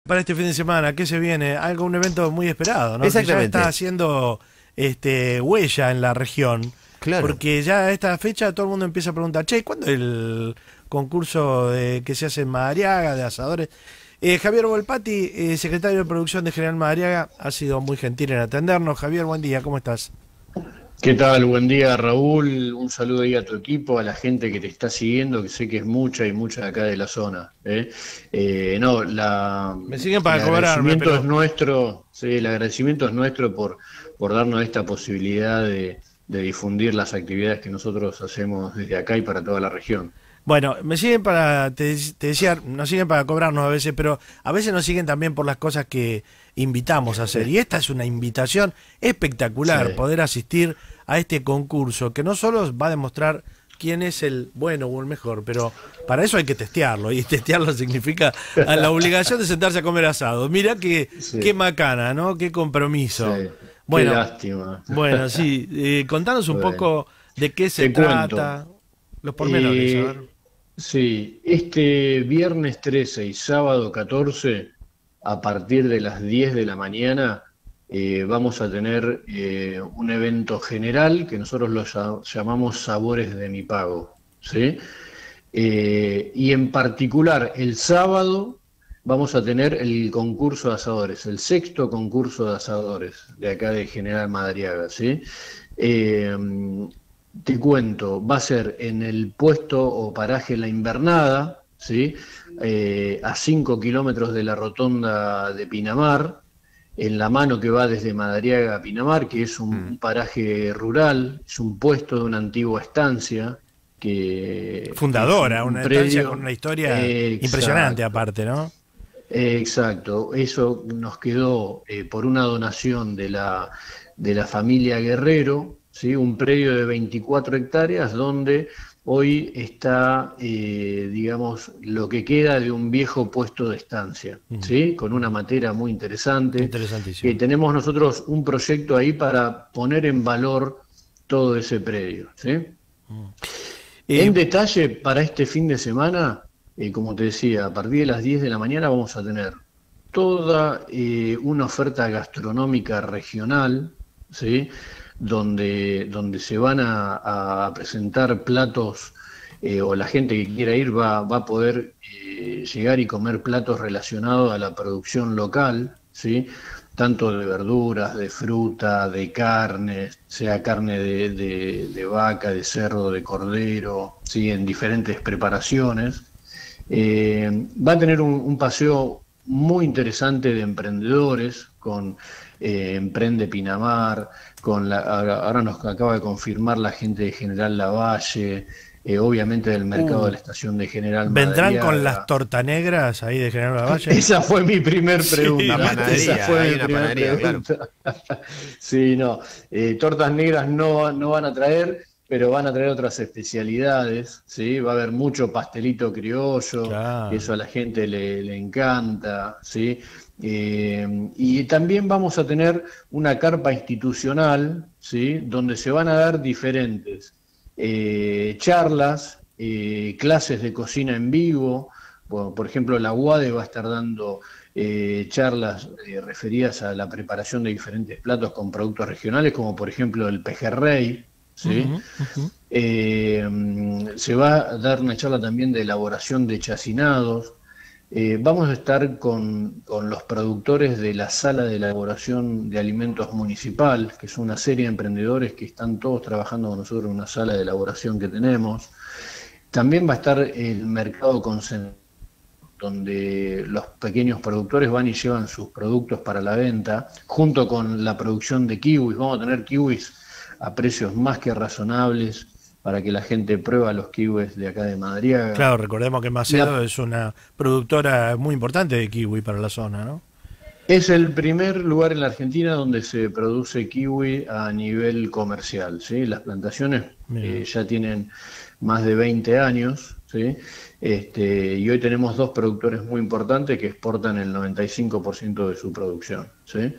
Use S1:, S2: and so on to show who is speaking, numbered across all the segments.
S1: para este fin de semana? ¿Qué se viene? Algo, un evento muy esperado, ¿no? Que ya
S2: Exactamente.
S1: está haciendo huella en la región,
S2: Claro.
S1: porque ya a esta fecha todo el mundo empieza a preguntar, che, ¿cuándo es el concurso que se hace en Madariaga de asadores? Javier Volpati, secretario de producción de General Madariaga, ha sido muy gentil en atendernos. Javier, buen día, ¿cómo estás?
S3: ¿Qué tal? Buen día, Raúl. Un saludo ahí a tu equipo, a la gente que te está siguiendo, que sé que es mucha y mucha de acá de la zona. ¿Eh? No,
S1: Me siguen
S3: el
S1: para cobrarme,
S3: agradecimiento es
S1: pero
S3: nuestro, sí, el agradecimiento es nuestro por darnos esta posibilidad de difundir las actividades que nosotros hacemos desde acá y para toda la región.
S1: bueno, me siguen para, te decía, nos siguen para cobrarnos a veces, pero a veces nos siguen también por las cosas que invitamos a hacer. Y esta es una invitación espectacular,
S3: Sí.
S1: poder asistir a este concurso, que no solo va a demostrar quién es el bueno o el mejor, pero para eso hay que testearlo, y testearlo significa la obligación de sentarse a comer asado. Mira qué
S3: Sí,
S1: macana, ¿no? Qué
S3: sí.
S1: compromiso.
S3: Qué
S1: Bueno,
S3: lástima.
S1: bueno, sí, contanos un
S3: Bueno,
S1: poco de qué se
S3: te cuento.
S1: trata, los pormenores, a ver.
S3: Eh, sí, este viernes 13 y sábado 14, a partir de las 10 de la mañana, vamos a tener un evento general que nosotros llamamos Sabores de mi Pago, ¿sí? Y en particular, el sábado vamos a tener el concurso de asadores, el sexto concurso de asadores de acá de General Madariaga, ¿sí? Eh, Te cuento, va a ser en el puesto o paraje La Invernada, ¿sí? A 5 kilómetros de la rotonda de Pinamar, en la mano que va desde Madariaga a Pinamar, que es un paraje rural, es un puesto de una antigua estancia, que es
S1: Fundadora,
S3: un
S1: una estancia con
S3: predio.
S1: una historia impresionante
S3: Exacto,
S1: aparte, ¿no?
S3: exacto. Eso nos quedó por una donación de la familia Guerrero, ¿sí? Un predio de 24 hectáreas donde hoy está, digamos, lo que queda de un viejo puesto de estancia,
S1: Mm,
S3: ¿sí? Con una materia muy interesante, que
S1: interesantísimo.
S3: tenemos nosotros un proyecto ahí para poner en valor todo ese predio, ¿sí?
S1: Mm.
S3: En
S1: Eh,
S3: detalle, para este fin de semana, como te decía, a partir de las 10 de la mañana vamos a tener toda una oferta gastronómica regional, ¿sí? Donde se van a presentar platos, o la gente que quiera ir va a poder llegar y comer platos relacionados a la producción local, ¿sí? Tanto de verduras, de fruta, de carne, sea carne de vaca, de cerdo, de cordero, ¿sí? En diferentes preparaciones. Va a tener un paseo muy interesante de emprendedores con Emprende Pinamar, ahora nos acaba de confirmar la gente de General Lavalle, obviamente del mercado de
S1: uh,
S3: la estación de General
S1: ¿Vendrán con las
S3: Madariaga.
S1: tortanegras ahí de General Lavalle?
S3: Esa fue mi primer
S1: Sí,
S2: La
S3: pregunta. Esa
S2: panadería,
S3: fue
S2: hay
S3: mi
S2: una
S3: primer
S2: panadería, claro.
S3: pregunta. Sí, no. Tortas negras no van a traer, pero van a traer otras especialidades, ¿sí? Va a haber mucho pastelito criollo, que
S1: claro.
S3: eso a la gente le encanta, ¿sí? Y también vamos a tener una carpa institucional, ¿sí? Donde se van a dar diferentes charlas, clases de cocina en vivo. Por ejemplo, la UADE va a estar dando charlas referidas a la preparación de diferentes platos con productos regionales, como por ejemplo el pejerrey, ¿sí?
S1: Ujú, ujú.
S3: Se va a dar una charla también de elaboración de chacinados. Vamos a estar con los productores de la Sala de Elaboración de Alimentos Municipal, que es una serie de emprendedores que están todos trabajando con nosotros en una sala de elaboración que tenemos. También va a estar el mercado concentrado, donde los pequeños productores van y llevan sus productos para la venta, junto con la producción de kiwis. Vamos a tener kiwis a precios más que razonables para que la gente prueba los kiwis de acá de Madariaga.
S1: Claro, recordemos que Macedo
S3: La,
S1: es una productora muy importante de kiwi para la zona, ¿no?
S3: es el primer lugar en la Argentina donde se produce kiwi a nivel comercial, ¿sí? Las plantaciones
S1: Mira.
S3: ya tienen más de 20 años, ¿sí? Y hoy tenemos dos productores muy importantes que exportan el 95% de su producción, ¿sí?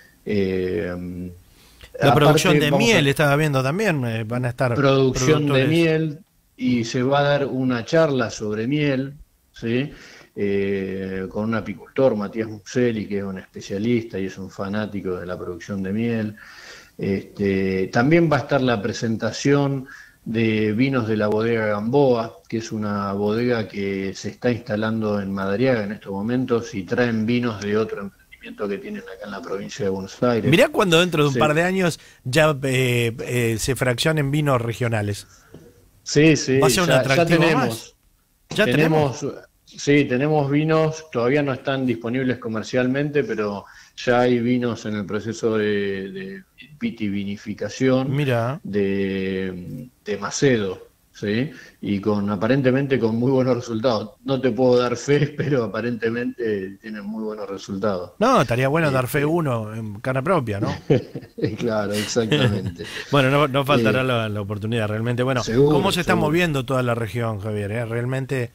S3: Eh,
S1: La producción
S3: Aparte
S1: de
S3: vamos
S1: miel
S3: a
S1: estaba viendo también, van a estar
S3: producción de
S1: productores.
S3: miel y se va a dar una charla sobre miel, ¿sí? con un apicultor, Matías Muselli, que es un especialista y es un fanático de la producción de miel. También va a estar la presentación de vinos de la bodega Gamboa, que es una bodega que se está instalando en Madariaga en estos momentos y traen vinos de otro emprendimiento que tienen acá en la provincia de Buenos Aires.
S1: Mirá cuando dentro de un par de años ya se fraccionen vinos regionales.
S3: Sí, sí,
S1: ¿Va a ser un atractivo más?
S3: ¿Ya tenemos? Sí, tenemos vinos, todavía no están disponibles comercialmente, pero ya hay vinos en el proceso de vitivinificación.
S1: Mirá.
S3: de Macedo, ¿sí? Y aparentemente con muy buenos resultados. No te puedo dar fe, pero aparentemente tienen muy buenos resultados.
S1: No, estaría bueno dar fe uno en cara propia, ¿no?
S3: Claro, exactamente.
S1: Bueno, no faltará la oportunidad, realmente. Bueno,
S3: seguro,
S1: ¿cómo se está
S3: seguro.
S1: moviendo toda la región, Javier? Realmente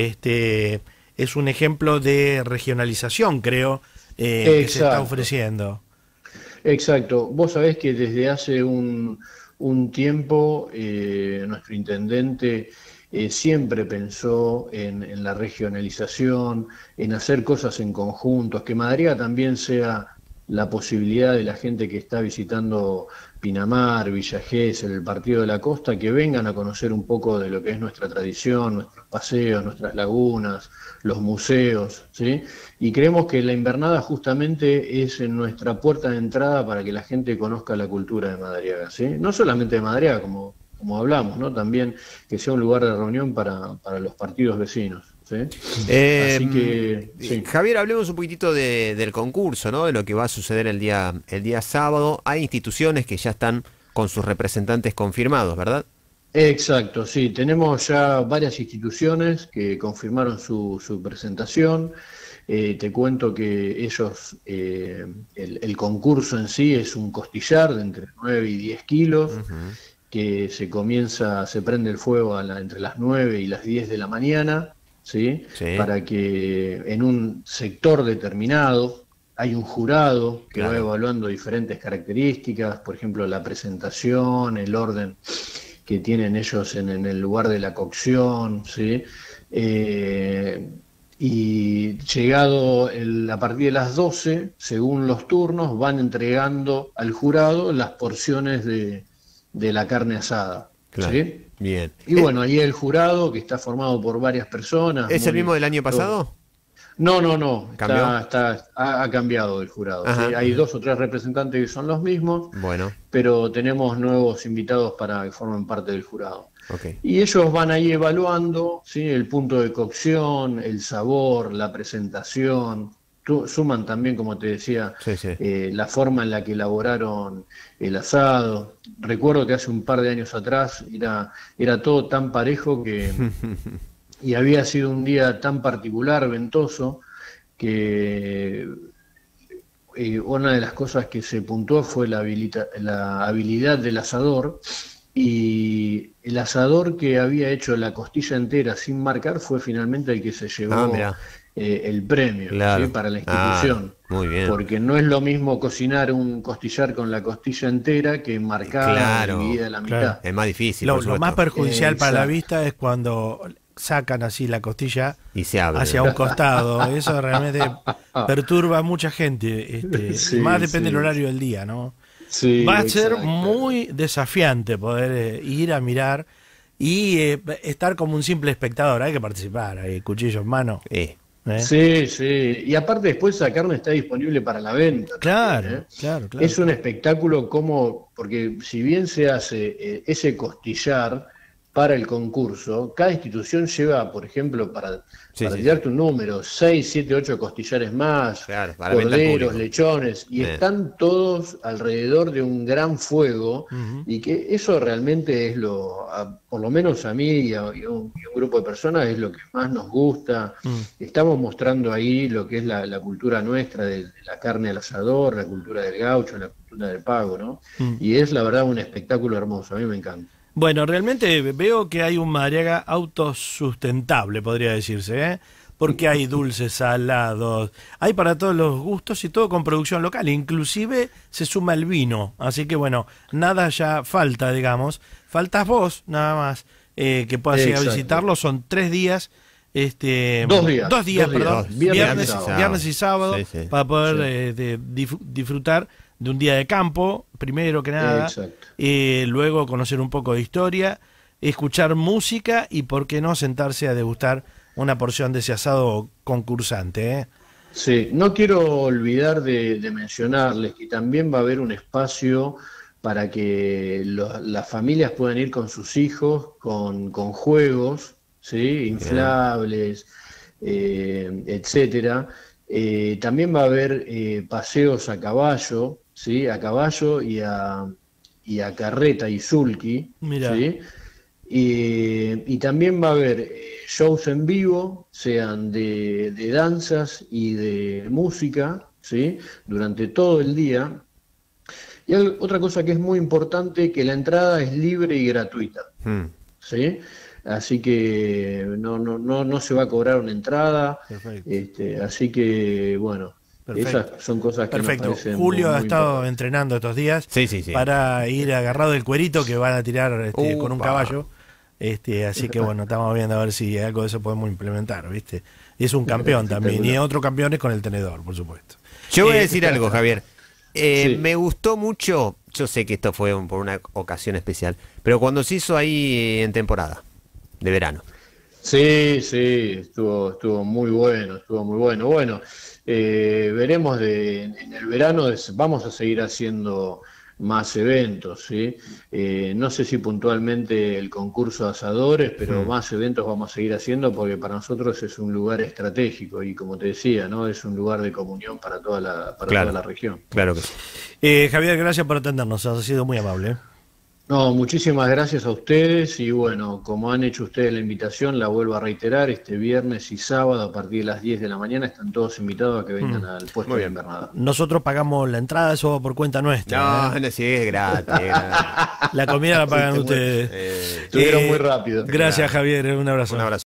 S1: es un ejemplo de regionalización, creo, que se está ofreciendo.
S3: Exacto. Vos sabés que desde hace un tiempo nuestro intendente siempre pensó en la regionalización, en hacer cosas en conjuntos, que Madariaga también sea la posibilidad de la gente que está visitando Pinamar, Villa Gesell, el Partido de la Costa, que vengan a conocer un poco de lo que es nuestra tradición, nuestros paseos, nuestras lagunas, los museos, ¿sí? Y creemos que la invernada justamente es en nuestra puerta de entrada para que la gente conozca la cultura de Madariaga, ¿sí? No solamente de Madariaga, como hablamos, ¿no? También que sea un lugar de reunión para los partidos vecinos. ¿Sí?
S2: Así que, sí. Javier, hablemos un poquitito del concurso, ¿no? De lo que va a suceder el día sábado. Hay instituciones que ya están con sus representantes confirmados, ¿verdad?
S3: Exacto, sí. Tenemos ya varias instituciones que confirmaron su presentación. Te cuento que ellos, el concurso en sí es un costillar de entre 9 y 10 kilos, que se prende el fuego entre las 9 y las 10 de la mañana. ¿Sí? Para que en un sector determinado hay un jurado que va evaluando diferentes características, por ejemplo la presentación, el orden que tienen ellos en el lugar de la cocción, ¿sí? Y llegado a partir de las 12, según los turnos, van entregando al jurado las porciones de la carne asada.
S2: Claro.
S3: ¿Sí?
S2: Bien.
S3: Y bueno, ahí el jurado, que está formado por varias personas.
S2: ¿Es el mismo del año pasado?
S3: No.
S2: ¿Cambió?
S3: Ha cambiado el jurado.
S2: Ajá,
S3: ¿sí? Hay 2 o 3 representantes que son los mismos,
S2: bueno,
S3: pero tenemos nuevos invitados para que formen parte del jurado.
S2: Okay.
S3: Y ellos van ahí evaluando, ¿sí? El punto de cocción, el sabor, la presentación. Suman también, como te decía, la forma en la que elaboraron el asado. Recuerdo que hace un par de años atrás era todo tan parejo y había sido un día tan particular, ventoso, que una de las cosas que se puntuó fue la habilidad del asador, y el asador que había hecho la costilla entera sin marcar fue finalmente el que se llevó el premio, ¿sí? Para la institución.
S2: Muy bien.
S3: Porque no es lo mismo cocinar un costillar con la costilla entera que marcar dividida a la mitad.
S2: Es más difícil.
S1: Lo más perjudicial para la vista es cuando sacan así la costilla
S2: y se abre
S1: hacia un costado. Eso realmente perturba a mucha gente. Más depende del horario del día, ¿no?
S3: Sí,
S1: va a ser muy desafiante poder ir a mirar y estar como un simple espectador. Hay que participar, hay cuchillo en mano.
S3: Sí. Y aparte después esa carne está disponible para la venta.
S1: Claro,
S3: también,
S1: claro.
S3: Es un espectáculo porque si bien se hace ese costillar para el concurso, cada institución lleva, por ejemplo, para tirarte un número, 6, 7, 8 costillares más, corderos, lechones, y están todos alrededor de un gran fuego, y que eso realmente es por lo menos a mí y a un grupo de personas, es lo que más nos gusta. Estamos mostrando ahí lo que es la cultura nuestra, de la carne al asador, la cultura del gaucho, la cultura del pago, ¿no? Y es la verdad un espectáculo hermoso, a mí me encanta.
S1: Bueno, realmente veo que hay un Madariaga autosustentable, podría decirse, porque hay dulces, salados, hay para todos los gustos y todo con producción local, inclusive se suma el vino, así que bueno, nada ya falta, digamos, faltas vos nada más, que puedas ir a visitarlo. Son 3 días
S3: 2 días.
S1: 2 días, perdón.
S3: Viernes
S1: Y sábado,
S2: Sí, sí.
S1: para poder disfrutar de un día de campo, primero que nada.
S3: Exacto.
S1: Luego conocer un poco de historia, escuchar música y, por qué no, sentarse a degustar una porción de ese asado concursante, ¿eh?
S3: Sí, no quiero olvidar de mencionarles que también va a haber un espacio para que las familias puedan ir con sus hijos, con juegos, ¿sí? Inflables, etcétera. También va a haber paseos a caballo, ¿sí? A caballo y a carreta y sulky,
S1: Mirá.
S3: ¿sí? Y también va a haber shows en vivo, sean de danzas y de música, ¿sí? Durante todo el día. Y otra cosa que es muy importante, que la entrada es libre y gratuita, ¿sí? Así que no se va a cobrar una entrada.
S1: Perfecto.
S3: Así que, bueno,
S1: Perfecto.
S3: esas son cosas que
S1: Perfecto.
S3: nos parecen
S1: Julio
S3: muy
S1: ha estado
S3: importantes.
S1: entrenando estos días
S2: Sí.
S1: para ir agarrado del cuerito que van a tirar con un
S2: Upa.
S1: caballo. Así que bueno, estamos viendo a ver si algo de eso podemos implementar, ¿viste? Y es un campeón también, y otro campeón es con el tenedor, por supuesto.
S2: Yo voy a decir algo, Javier.
S3: Sí.
S2: Me gustó mucho, yo sé que esto fue por una ocasión especial, pero cuando se hizo ahí en temporada de verano.
S3: Sí, estuvo muy bueno, estuvo muy bueno. Bueno, veremos en el verano, vamos a seguir haciendo más eventos, ¿sí? No sé si puntualmente el concurso de asadores, pero más eventos vamos a seguir haciendo porque para nosotros es un lugar estratégico y, como te decía, ¿no? Es un lugar de comunión para toda la región.
S2: Claro que sí.
S1: Javier, gracias por atendernos, has sido muy amable, ¿eh?
S3: No, muchísimas gracias a ustedes y bueno, como han hecho ustedes la invitación, la vuelvo a reiterar, este viernes y sábado a partir de las 10 de la mañana están todos invitados a que vengan al puesto
S2: Muy
S3: de
S2: bien.
S3: invernada.
S1: Nosotros pagamos la entrada, eso va por cuenta nuestra.
S2: No, sí, es gratis.
S1: La comida la pagan
S3: Fuiste
S1: ustedes.
S3: Estuvieron muy rápido.
S1: Gracias, Javier, un abrazo.
S2: Un abrazo.